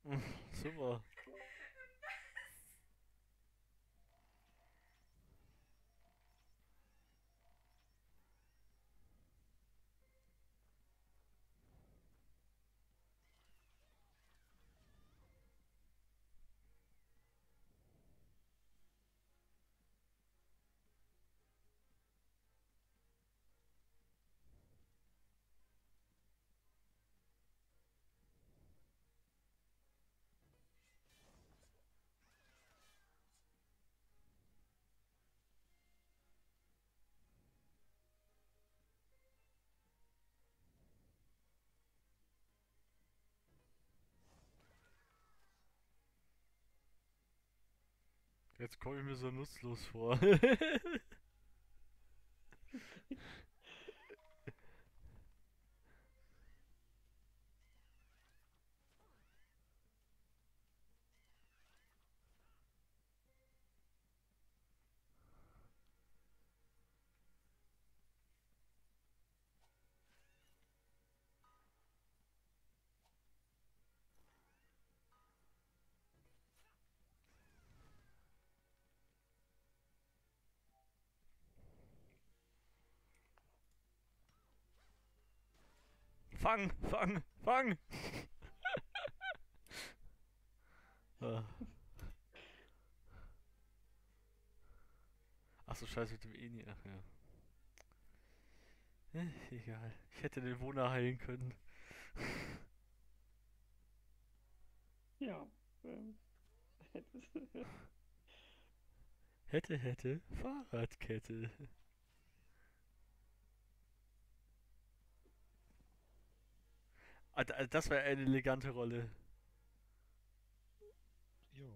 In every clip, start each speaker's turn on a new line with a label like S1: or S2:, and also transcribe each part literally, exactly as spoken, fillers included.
S1: Super. Jetzt komme ich mir so nutzlos vor. Fang, fang, fang! Ah. Ach so, scheiße mit dem Eni. Ach ja. Äh, egal. Ich hätte den Wohner heilen können.
S2: Ja, ähm, hättest du.
S1: Hätte, hätte, Fahrradkette. Ah, da- das wäre eine elegante Rolle.
S3: Ja.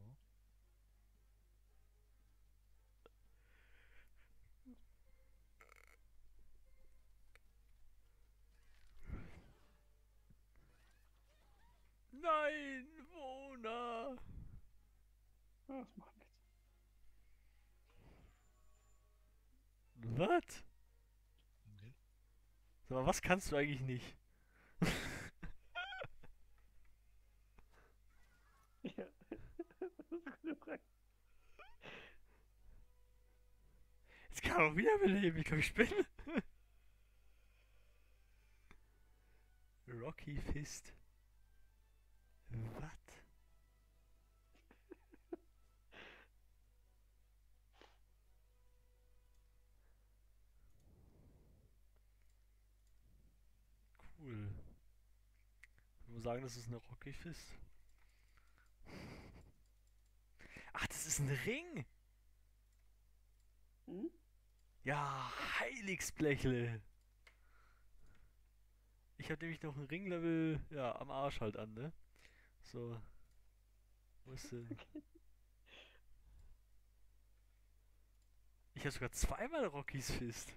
S1: Nein, Wohner!
S2: Ja, das macht nichts.
S1: Was?
S3: Nee.
S1: Sag mal, was kannst du eigentlich nicht?
S2: Ja, das ist eine gute Frage.
S1: Jetzt kann er doch wiederbeleben. Ich glaube, ich spinne. Rocky Fist. Was? Cool. Ich muss sagen, das ist eine Rocky Fist. Ach, das ist ein Ring!
S2: Hm?
S1: Ja, Heiligsblechle. Ich habe nämlich noch ein Ringlevel, ja, am Arsch halt an, ne? So, wo ist denn? Ich habe sogar zweimal Rockys Fist.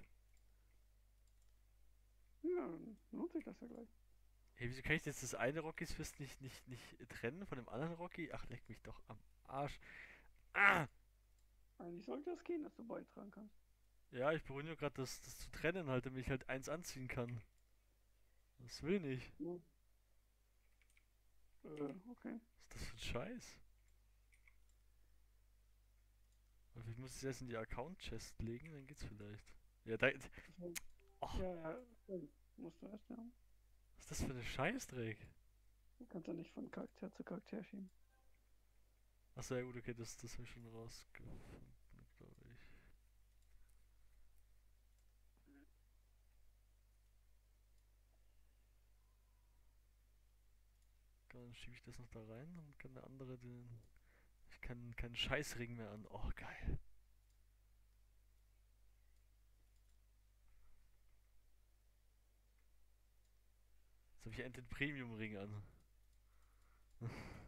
S2: Ja, dann lohnt sich das ja gleich.
S1: Hey, wieso kann ich jetzt das eine Rockys Fist nicht, nicht, nicht trennen von dem anderen Rocky? Ach, leck mich doch am Arsch. Ah!
S2: Eigentlich sollte es gehen, dass du beitragen kannst.
S1: Ja, ich beruhige nur gerade das, das zu trennen halt, damit ich halt eins anziehen kann. Das will nicht.
S2: Ja. Äh, okay.
S1: Was ist das für ein Scheiß? Aber ich muss es erst in die Account-Chest legen, dann geht's vielleicht. Ja, da.
S2: Also,
S1: Oh,
S2: ja, ja, stimmt. Musst du erst, ja.
S1: was ist das für eine Scheißdreck?
S2: Du kannst ja nicht von Charakter zu Charakter schieben.
S1: Achso, ja gut, okay, das, das habe ich schon rausgefunden, glaube ich. Dann schiebe ich das noch da rein und kann der andere den. Ich kann keinen Scheißring mehr an. Oh, geil. Jetzt habe ich endlich den Premium-Ring an.